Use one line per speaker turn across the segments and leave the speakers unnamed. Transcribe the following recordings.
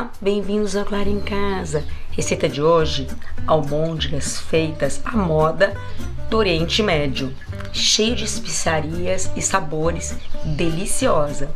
Olá, bem-vindos ao Clara em Casa. Receita de hoje, almôndegas feitas à moda do Oriente Médio, cheio de especiarias e sabores, deliciosa.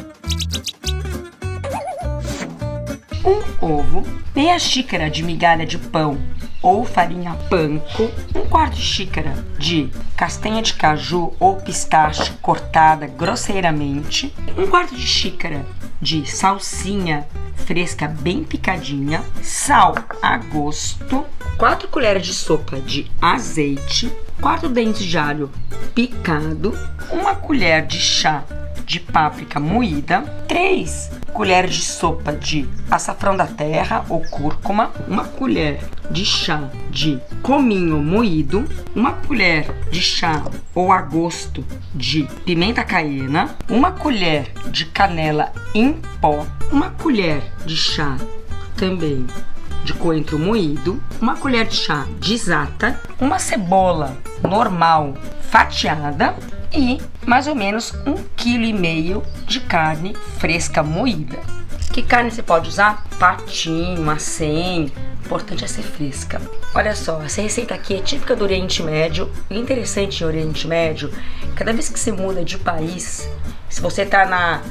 Um ovo, meia xícara de migalha de pão ou farinha panko, um quarto de xícara de castanha de caju ou pistache cortada grosseiramente, um quarto de xícara de salsinha fresca bem picadinha, sal a gosto, 4 colheres de sopa de azeite, 4 dentes de alho picado, 1 colher de chá de páprica moída, 3 colheres de sopa de açafrão da terra ou cúrcuma, 1 colher de chá de cominho moído, 1 colher de chá ou a gosto de pimenta caiena, 1 colher de canela em pó, 1 colher de chá também de coentro moído, 1 colher de chá de za'atar, 1 cebola normal fatiada e mais ou menos 1,5 kg de carne fresca moída. Que carne você pode usar? Patinho, acém, o importante é ser fresca. Olha só, essa receita aqui é típica do Oriente Médio. O interessante em Oriente Médio, cada vez que você muda de país, se você tá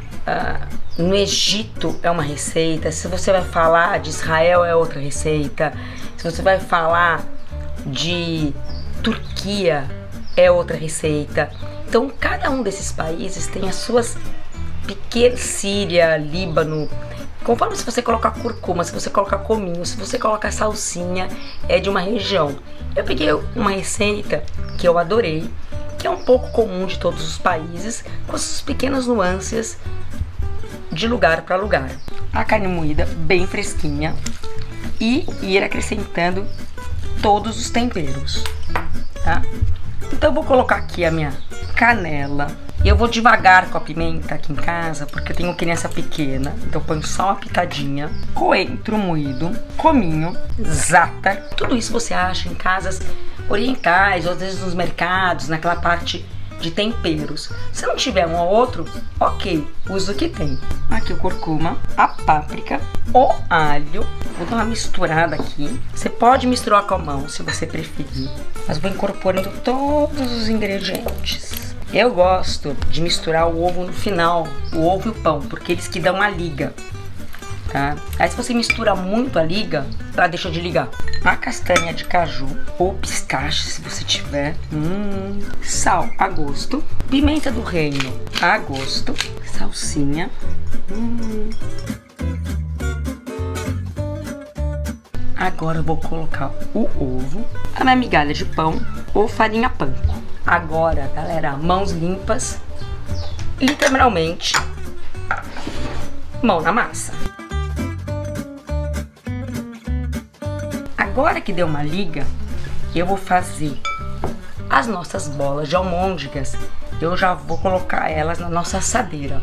no Egito é uma receita, se você vai falar de Israel é outra receita, se você vai falar de Turquia é outra receita. Então cada um desses países tem as suas pequenas, Síria, Líbano, conforme se você colocar curcuma, se você colocar cominho, se você colocar salsinha, é de uma região. Eu peguei uma receita que eu adorei, que é um pouco comum de todos os países, com essas pequenas nuances de lugar para lugar. A carne moída bem fresquinha e ir acrescentando todos os temperos, tá? Então eu vou colocar aqui a minha canela e eu vou devagar com a pimenta aqui em casa, porque eu tenho criança pequena, então eu ponho só uma pitadinha, coentro moído, cominho, za'atar, tudo isso você acha em casas orientais, ou às vezes nos mercados, naquela parte de temperos. Se não tiver um ou outro, ok, usa o que tem. Aqui o curcuma, a páprica, o alho. Vou dar uma misturada aqui. Você pode misturar com a mão, se você preferir, mas vou incorporando todos os ingredientes. Eu gosto de misturar o ovo no final, o ovo e o pão, porque eles que dão a liga, tá? Aí se você mistura muito a liga, ela deixa de ligar. A castanha de caju ou pistache, se você tiver, sal a gosto, pimenta do reino a gosto, salsinha, Agora eu vou colocar o ovo, a minha migalha de pão ou farinha panko. Agora, galera, mãos limpas, literalmente, mão na massa. Agora que deu uma liga, eu vou fazer as nossas bolas de almôndegas. Eu já vou colocar elas na nossa assadeira.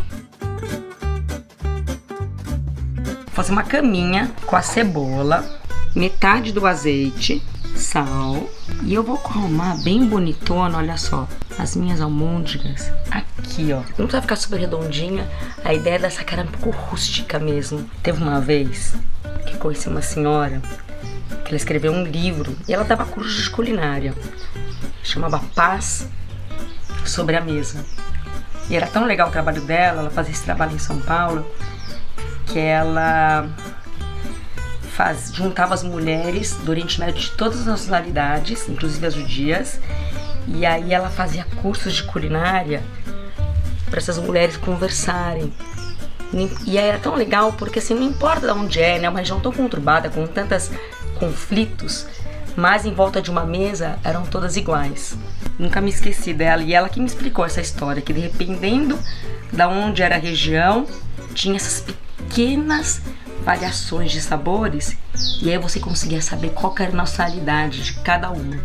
Vou fazer uma caminha com a cebola, metade do azeite, sal. E eu vou arrumar bem bonitona, olha só, as minhas almôndegas aqui, ó. Não precisa ficar super redondinha, a ideia é dessa cara um pouco rústica mesmo. Teve uma vez que conheci uma senhora que ela escreveu um livro e ela dava cursos de culinária, chamava Paz sobre a Mesa. E era tão legal o trabalho dela, ela fazia esse trabalho em São Paulo, que ela juntava as mulheres do Oriente Médio de todas as nacionalidades, inclusive as judias, e aí ela fazia cursos de culinária para essas mulheres conversarem. E aí era tão legal porque assim, não importa de onde é, né, uma região tão conturbada, com tantos conflitos, mas em volta de uma mesa eram todas iguais. Nunca me esqueci dela, e ela que me explicou essa história, que dependendo da onde era a região, tinha essas pequenas variações de sabores, e aí você conseguia saber qual era a nacionalidade de cada uma.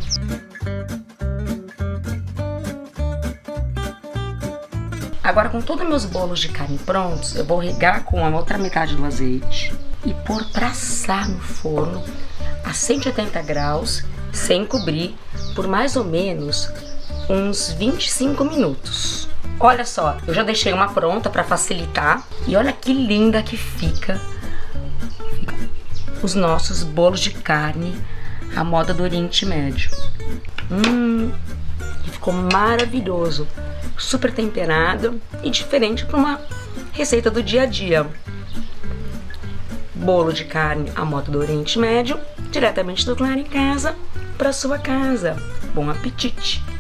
Agora, com todos os meus bolos de carne prontos, eu vou regar com a outra metade do azeite e pôr para assar no forno a 180 graus, sem cobrir, por mais ou menos uns 25 minutos. Olha só, eu já deixei uma pronta para facilitar e olha que linda que fica os nossos bolos de carne à moda do Oriente Médio. Ficou maravilhoso, super temperado e diferente para uma receita do dia a dia. Bolo de carne à moda do Oriente Médio, diretamente do Claro em Casa para sua casa. Bom apetite!